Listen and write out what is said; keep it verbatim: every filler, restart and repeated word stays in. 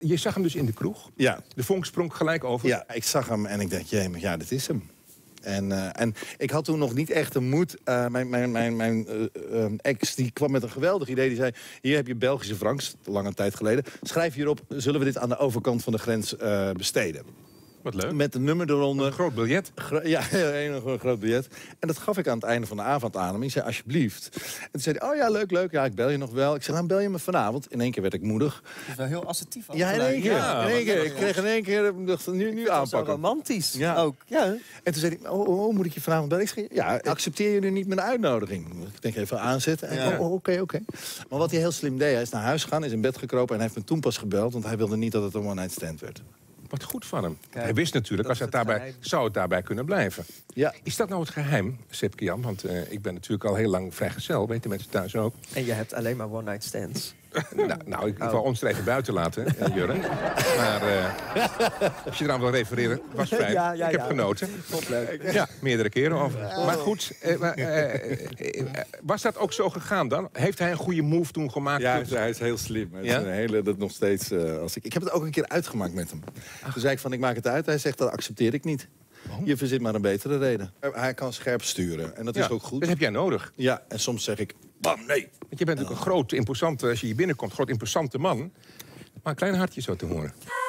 je zag hem dus in de kroeg? Ja. De vonk sprong gelijk over? Ja, ik zag hem en ik dacht, jee, maar ja, dit is hem. En, uh, en ik had toen nog niet echt de moed. Uh, mijn mijn, mijn, mijn uh, uh, ex die kwam met een geweldig idee. Die zei, hier heb je Belgische francs, lange tijd geleden. Schrijf hierop, zullen we dit aan de overkant van de grens uh, besteden? Wat leuk. Met een nummer eronder. Een groot biljet. Gro ja, een groot biljet. En dat gaf ik aan het einde van de avond aan hem. Ik zei, alsjeblieft. En toen zei hij, oh ja, leuk, leuk. Ja, ik bel je nog wel. Ik zei, dan bel je me vanavond. In één keer werd ik moedig. Dat is wel heel assertief. Ja, in één keer. Ja, in één keer. Ik kreeg in één keer, ik dacht, nu, nu aanpakken. Zo romantisch. Ja. Ook. Ja. En toen zei hij, oh, oh, oh, moet ik je vanavond bellen? Ik zei, ja, accepteer je nu niet mijn uitnodiging? Ik denk even aanzetten. En, Ja. oh, oké, oh, oké. Okay, okay. Maar wat hij heel slim deed, hij is naar huis gegaan, is in bed gekropen en hij heeft me toen pas gebeld, want hij wilde niet dat het een one-night stand werd. Wat goed van hem. Kijk, hij wist natuurlijk, als dat het is het daarbij, geheim. zou het daarbij kunnen blijven. Ja. Is dat nou het geheim, Sipke Jan? Want uh, ik ben natuurlijk al heel lang vrijgezel, weten mensen thuis ook. En je hebt alleen maar one-night stands. nou, nou, ik, ik Oh. wil ons er even buiten laten, uh, Jurre. Maar uh, als je eraan wil refereren, was fijn. Ja, ja, ik heb ja. genoten. Top leuk. Ja, meerdere keren over. Maar goed, uh, maar, uh, uh, was dat ook zo gegaan dan? Heeft hij een goede move toen gemaakt? Ja, hij is, hij is heel slim. Hij is Ja? een hele, dat nog steeds, uh, als ik, ik heb het ook een keer uitgemaakt met hem. Toen zei ik van, ik maak het uit. Hij zegt, dat accepteer ik niet. Oh. Je verzint maar een betere reden. Hij kan scherp sturen en dat Ja, is ook goed. Dat heb jij nodig. Ja, en soms zeg ik, bam, nee. Want je bent natuurlijk een groot, imposante, als je hier binnenkomt, groot, imposante man. Maar een klein hartje zo te horen.